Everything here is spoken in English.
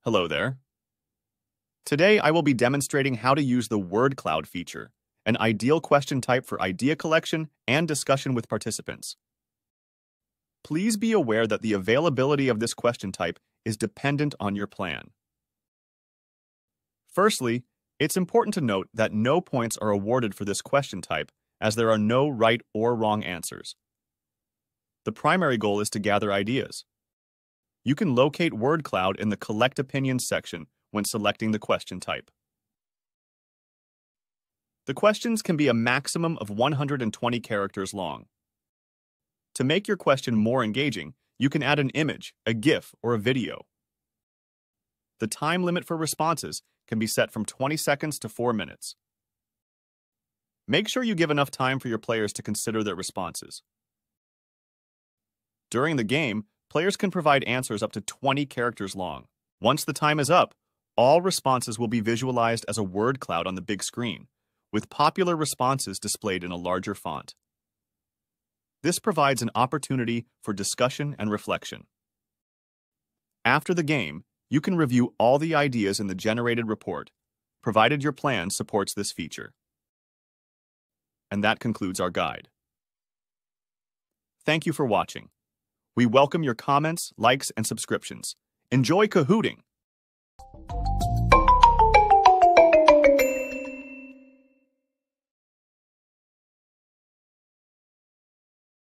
Hello there. Today I will be demonstrating how to use the word cloud feature, an ideal question type for idea collection and discussion with participants. Please be aware that the availability of this question type is dependent on your plan. Firstly, it's important to note that no points are awarded for this question type, as there are no right or wrong answers. The primary goal is to gather ideas. You can locate word cloud in the Collect Opinions section when selecting the question type. The questions can be a maximum of 120 characters long. To make your question more engaging, you can add an image, a GIF, or a video. The time limit for responses can be set from 20 seconds to 4 minutes. Make sure you give enough time for your players to consider their responses. During the game, players can provide answers up to 20 characters long. Once the time is up, all responses will be visualized as a word cloud on the big screen, with popular responses displayed in a larger font. This provides an opportunity for discussion and reflection. After the game, you can review all the ideas in the generated report, provided your plan supports this feature. And that concludes our guide. Thank you for watching. We welcome your comments, likes, and subscriptions. Enjoy Kahooting!